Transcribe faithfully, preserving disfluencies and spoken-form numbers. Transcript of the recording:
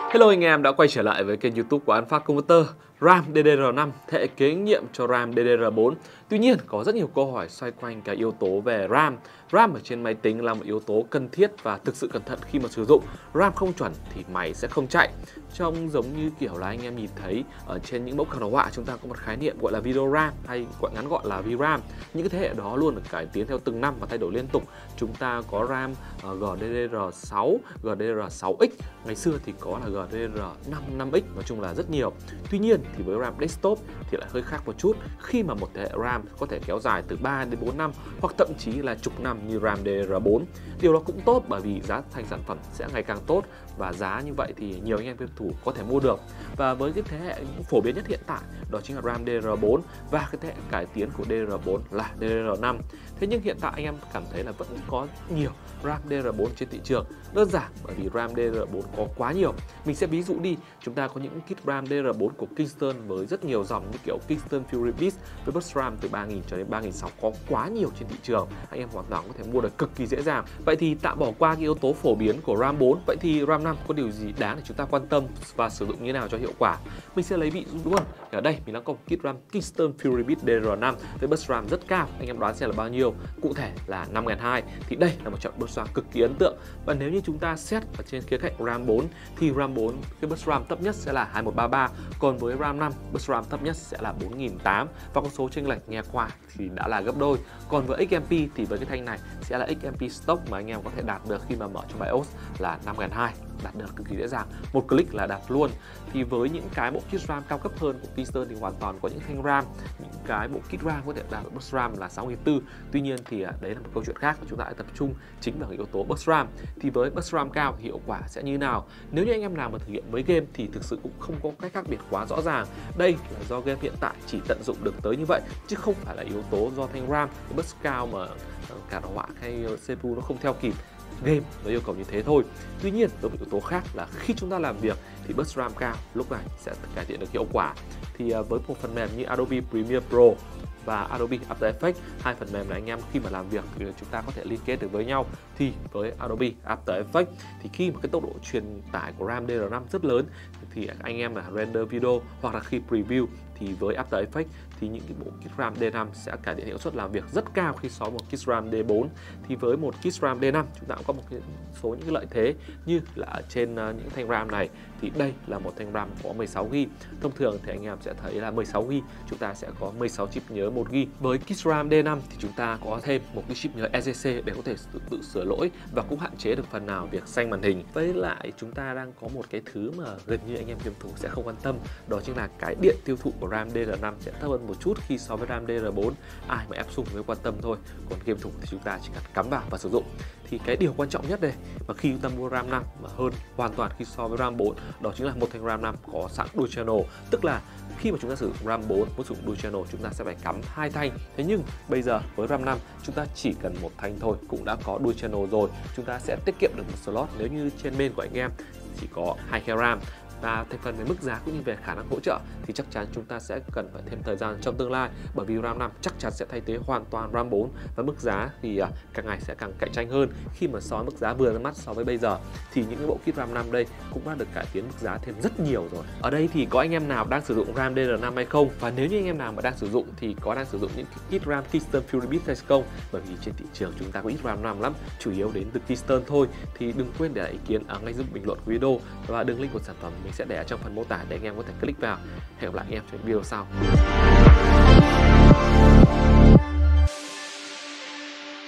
Hello anh em đã quay trở lại với kênh YouTube của An Phát Converter. RAM đê đê rờ năm hệ kế nhiệm cho RAM đê đê rờ bốn. Tuy nhiên có rất nhiều câu hỏi xoay quanh cái yếu tố về RAM. RAM ở trên máy tính là một yếu tố cần thiết và thực sự cẩn thận khi mà sử dụng. RAM không chuẩn thì máy sẽ không chạy. Trông giống như kiểu là anh em nhìn thấy ở trên những mẫu khảo họa, chúng ta có một khái niệm gọi là video RAM hay gọi ngắn gọn là vê ram. Những cái thế hệ đó luôn được cải tiến theo từng năm và thay đổi liên tục. Chúng ta có RAM uh, giê đê đê rờ sáu, giê đê đê rờ sáu ích, ngày xưa thì có là giê đê đê rờ năm, năm ích, nói chung là rất nhiều. Tuy nhiên thì với RAM desktop thì lại hơi khác một chút, khi mà một thế hệ RAM có thể kéo dài từ ba đến bốn năm hoặc thậm chí là chục năm như RAM đê đê rờ bốn. Điều đó cũng tốt bởi vì giá thành sản phẩm sẽ ngày càng tốt và giá như vậy thì nhiều anh em game thủ có thể mua được. Và với cái thế hệ phổ biến nhất hiện tại đó chính là RAM đê đê rờ bốn và cái thế hệ cải tiến của đê đê rờ bốn là đê đê rờ năm. Thế nhưng hiện tại anh em cảm thấy là vẫn có nhiều RAM đê đê rờ bốn trên thị trường. Đơn giản bởi vì RAM đê đê rờ bốn có quá nhiều. Mình sẽ ví dụ đi, chúng ta có những kit RAM đê đê rờ bốn của Kingston với rất nhiều dòng như kiểu Kingston Fury Beast với bus RAM từ ba nghìn cho đến ba nghìn sáu trăm, có quá nhiều trên thị trường. Anh em hoàn toàn có thể mua được cực kỳ dễ dàng. Vậy thì tạm bỏ qua cái yếu tố phổ biến của RAM bốn, vậy thì RAM năm có điều gì đáng để chúng ta quan tâm và sử dụng như thế nào cho hiệu quả? Mình sẽ lấy ví dụ luôn. Ở đây mình đang có một kit RAM Kingston Fury Beast đê đê rờ năm với bus RAM rất cao. Anh em đoán xem là bao nhiêu? Cụ thể là năm nghìn hai trăm. Thì đây là một chọn bus RAM cực kỳ ấn tượng. Và nếu như chúng ta xét ở trên khía cạnh RAM bốn thì RAM bốn cái bus RAM thấp nhất sẽ là hai một ba ba, còn với RAM năm bus RAM thấp nhất sẽ là bốn nghìn tám trăm và con số chênh lệch nghe qua thì đã là gấp đôi. Còn với ích em pê thì với cái thanh này sẽ là ích em pê stock mà anh em có thể đạt được khi mà mở trong BIOS là năm nghìn hai trăm, đạt được cực kỳ dễ dàng, một click là đạt luôn. Thì với những cái bộ kit RAM cao cấp hơn của Kingston thì hoàn toàn có những thanh RAM, những cái bộ kit RAM có thể đạt được bus RAM là sáu nghìn bốn trăm. Tuy nhiên thì đấy là một câu chuyện khác, chúng ta hãy tập trung chính vào yếu tố bus RAM. Thì với bus RAM cao thì hiệu quả sẽ như nào? Nếu như anh em nào mà thử nghiệm với game thì thực sự cũng không có cách khác biệt quá rõ ràng. Đây là do game hiện tại chỉ tận dụng được tới như vậy chứ không phải là yếu tố do thanh RAM cái bus cao mà cả đồ họa hay xê pê u nó không theo kịp. Game nó yêu cầu như thế thôi. Tuy nhiên có một yếu tố khác là khi chúng ta làm việc thì bus RAM cao lúc này sẽ cải thiện được hiệu quả. Thì với một phần mềm như Adobe Premiere Pro và Adobe After Effects, hai phần mềm này anh em khi mà làm việc thì chúng ta có thể liên kết được với nhau. Thì với Adobe After Effects thì khi mà cái tốc độ truyền tải của RAM đê đê rờ năm rất lớn thì anh em là render video hoặc là khi preview thì với After Effects thì những cái bộ kit RAM đê năm sẽ cải thiện hiệu suất làm việc rất cao khi so với một kit RAM đê bốn. Thì với một kit RAM đê năm chúng ta cũng có một cái số những cái lợi thế như là ở trên uh, những thanh RAM này thì đây là một thanh RAM có mười sáu gi ga bai. Thông thường thì anh em sẽ thấy là mười sáu gi ga bai chúng ta sẽ có mười sáu chip nhớ một gi ga bai. Với kit RAM đê năm thì chúng ta có thêm một cái chip nhớ e xê xê để có thể tự, tự sửa lỗi và cũng hạn chế được phần nào việc xanh màn hình. Với lại chúng ta đang có một cái thứ mà gần như anh em game thủ sẽ không quan tâm, đó chính là cái điện tiêu thụ của RAM đê đê rờ năm sẽ thấp hơn một chút khi so với RAM đê đê rờ bốn. Ai mà ép sung mới quan tâm thôi, còn game thủ thì chúng ta chỉ cần cắm vào và sử dụng. Thì cái điều quan trọng nhất đây mà khi chúng ta mua RAM năm mà hơn hoàn toàn khi so với RAM bốn, đó chính là một thanh RAM năm có sẵn dual channel, tức là khi mà chúng ta sử dụng RAM bốn muốn sử dụng dual channel chúng ta sẽ phải cắm hai thanh. Thế nhưng bây giờ với RAM năm chúng ta chỉ cần một thanh thôi cũng đã có dual channel rồi, chúng ta sẽ tiết kiệm được một slot nếu như trên main của anh em chỉ có hai khe RAM. Và thành phần về mức giá cũng như về khả năng hỗ trợ thì chắc chắn chúng ta sẽ cần phải thêm thời gian trong tương lai, bởi vì RAM năm chắc chắn sẽ thay thế hoàn toàn RAM bốn và mức giá thì càng ngày sẽ càng cạnh tranh hơn. Khi mà so với mức giá vừa ra mắt so với bây giờ thì những cái bộ kit RAM năm đây cũng đã được cải tiến mức giá thêm rất nhiều rồi. Ở đây thì có anh em nào đang sử dụng RAM đê đê rờ năm hay không? Và nếu như anh em nào mà đang sử dụng thì có đang sử dụng những kit RAM Kingston Fury Beast hay không? Bởi vì trên thị trường chúng ta có ít RAM năm lắm, chủ yếu đến từ Kingston thôi. Thì đừng quên để lại ý kiến ở ngay dưới bình luận của video và đường link của sản phẩm mình sẽ để ở trong phần mô tả để anh em có thể click vào. Hẹn gặp lại anh em trong video sau.